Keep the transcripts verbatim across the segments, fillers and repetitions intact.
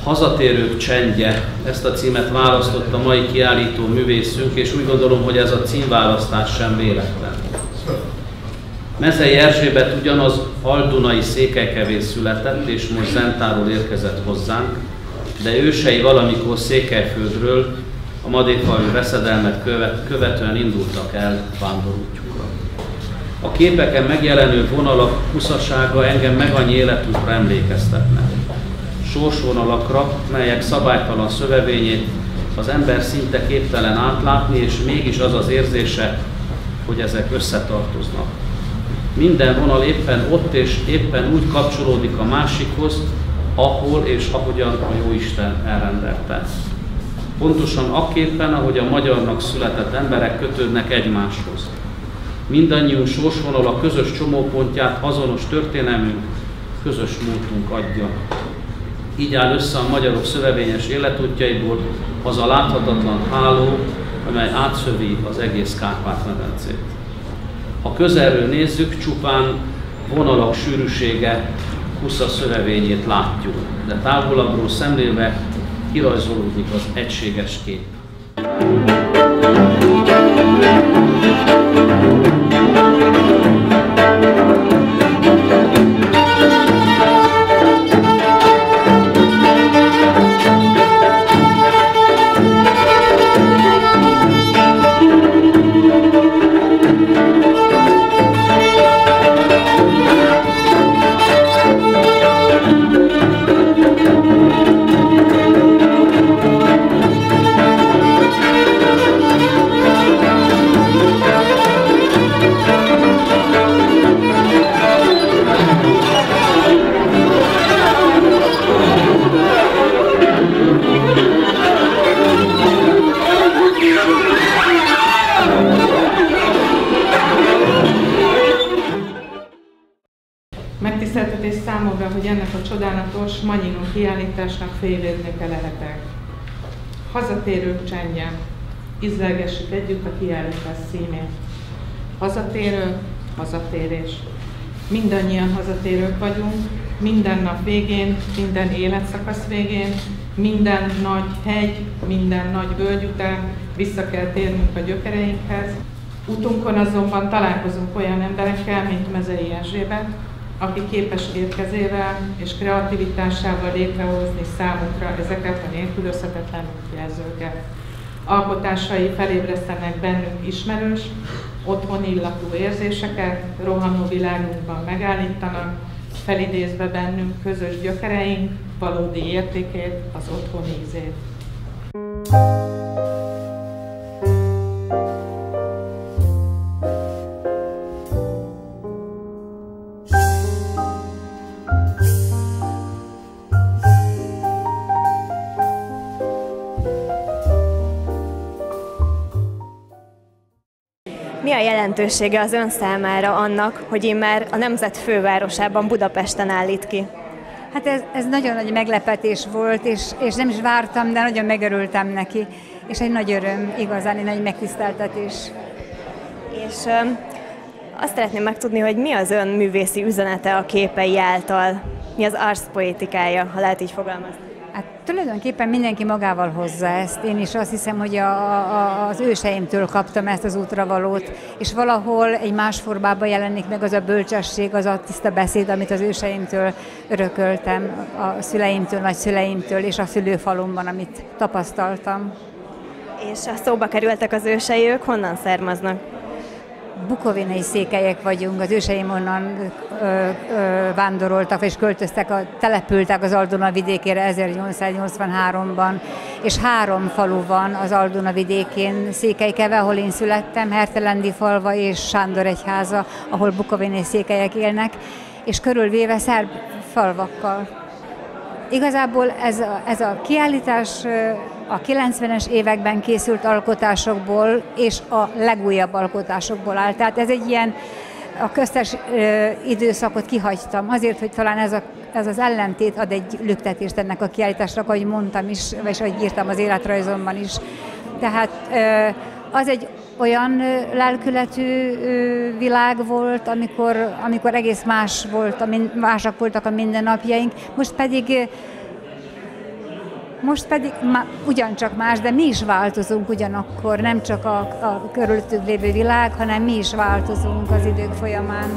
Hazatérők csendje, ezt a címet választotta a mai kiállító művészünk, és úgy gondolom, hogy ez a címválasztás sem véletlen. Mezei Erzsébet ugyanaz aldunai Székelykevén született, és most Zentáról érkezett hozzánk, de ősei valamikor Székelyföldről a madédfalvi veszedelmet követ, követően indultak el vándorútjukra. A képeken megjelenő vonalak huszasága engem meg annyi életútra emlékeztetnek. Sorsvonalakra, melyek szabálytalan szövevényét az ember szinte képtelen átlátni, és mégis az az érzése, hogy ezek összetartoznak. Minden vonal éppen ott és éppen úgy kapcsolódik a másikhoz, ahol és ahogyan a Jóisten elrendelte. Pontosan akképpen, ahogy a magyarnak született emberek kötődnek egymáshoz. Mindannyiunk sorsvonala közös csomópontját azonos történelmünk, közös múltunk adja. Így áll össze a magyarok szövevényes életútjaiból az a láthatatlan háló, amely átszövi az egész Kárpát-medencét. Ha közelről nézzük, csupán vonalak sűrűsége husza szövevényét látjuk, de távolabbról szemlélve kirajzolódik az egységes kép. Megtiszteltetés számomra, hogy ennek a csodálatos Manyinó kiállításnak félvédnöke lehetek. Hazatérők csendje. Ízlelgessük együtt a kiállítás címét. Hazatérő, hazatérés. Mindannyian hazatérők vagyunk, minden nap végén, minden életszakasz végén, minden nagy hegy, minden nagy völgy után vissza kell térnünk a gyökereinkhez. Utunkon azonban találkozunk olyan emberekkel, mint Mezei Erzsébet, aki képes érkezével és kreativitásával létrehozni számunkra ezeket a nélkülözhetetlen jelzőket. Alkotásai felébresztenek bennünk ismerős, otthon illatú érzéseket, rohanó világunkban megállítanak, felidézve bennünk közös gyökereink, valódi értékét, az otthon ízét. Mi a jelentősége az ön számára annak, hogy immár a nemzet fővárosában, Budapesten állít ki? Hát ez, ez nagyon nagy meglepetés volt, és, és nem is vártam, de nagyon megörültem neki. És egy nagy öröm, igazán egy nagy megtiszteltetés. És ö, azt szeretném megtudni, hogy mi az ön művészi üzenete a képei által? Mi az arszpoétikája, ha lehet így fogalmazni? Hát tulajdonképpen mindenki magával hozza ezt. Én is azt hiszem, hogy a, a, az őseimtől kaptam ezt az útravalót, és valahol egy más formában jelenik meg az a bölcsesség, az a tiszta beszéd, amit az őseimtől örököltem, a szüleimtől, nagyszüleimtől és a szülőfalumban, amit tapasztaltam. És a szóba kerültek az ősei, ők honnan származnak? Bukovinai székelyek vagyunk, az őseim onnan ö, ö, vándoroltak, és költöztek, a, települtek az Aldona vidékére ezernyolcszáznyolcvanháromban, és három falu van az Aldona vidékén, Székelykeve, ahol én születtem, Hertelendi falva és Sándoregyháza, ahol bukovinai székelyek élnek, és körülvéve szerb falvakkal. Igazából ez a, ez a kiállítás a kilencvenes években készült alkotásokból és a legújabb alkotásokból áll. Tehát ez egy ilyen, a köztes ö, időszakot kihagytam, azért, hogy talán ez, a, ez az ellentét ad egy lüktetést ennek a kiállításnak, ahogy mondtam is, és ahogy írtam az életrajzomban is. Tehát ö, az egy olyan ö, lelkületű ö, világ volt, amikor, amikor egész más volt, másak voltak a mindennapjaink, most pedig ö, Most pedig má, ugyancsak más, de mi is változunk ugyanakkor, nem csak a, a körülöttünk lévő világ, hanem mi is változunk az idők folyamán.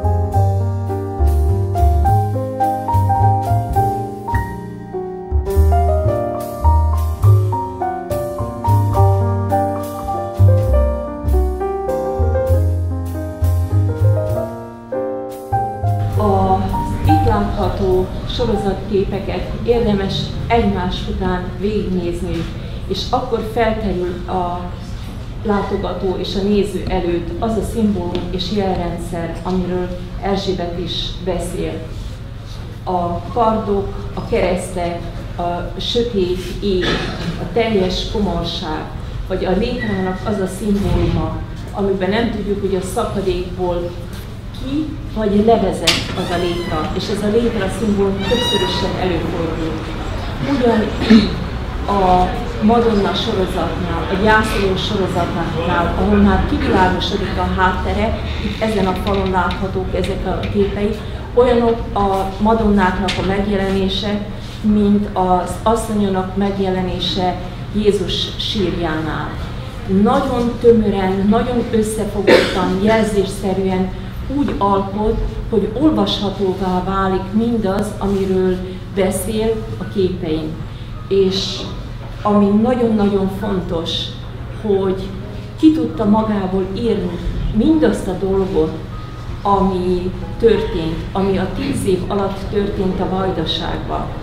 Látható sorozatképeket érdemes egymás után végignézni, és akkor felterül a látogató és a néző előtt az a szimbólum és jelrendszer, amiről Erzsébet is beszél. A kardok, a keresztek, a sötét ég, a teljes komorság, vagy a létrának az a szimbóluma, amiben nem tudjuk, hogy a szakadékból ki vagy levezet az a létra, és ez a létra szimbólum többszörösen előfordul. Ugyanígy a Madonna sorozatnál, a gyászoló sorozatnál, ahol már kivilágosodik a háttere, itt ezen a falon láthatók ezek a képei, olyanok a Madonnáknak a megjelenése, mint az asszonynak megjelenése Jézus sírjánál. Nagyon tömören, nagyon összefogottan, jelzésszerűen úgy alkot, hogy olvashatóvá válik mindaz, amiről beszél a képein. És ami nagyon-nagyon fontos, hogy ki tudta magából írni mindazt a dolgot, ami történt, ami a tíz év alatt történt a Vajdaságban.